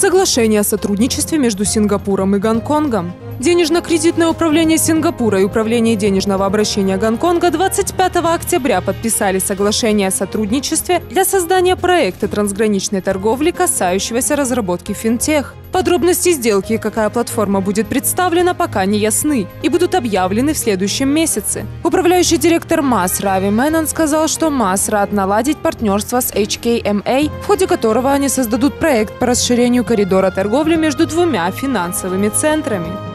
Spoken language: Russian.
Соглашение о сотрудничестве между Сингапуром и Гонконгом. Денежно-кредитное управление Сингапура и Управление денежного обращения Гонконга 25 октября подписали соглашение о сотрудничестве для создания проекта трансграничной торговли, касающегося разработки финтех. Подробности сделки и какая платформа будет представлена, пока не ясны и будут объявлены в следующем месяце. Управляющий директор МАС Рави Меннон сказал, что МАС рад наладить партнерство с HKMA, в ходе которого они создадут проект по расширению коридора торговли между двумя финансовыми центрами.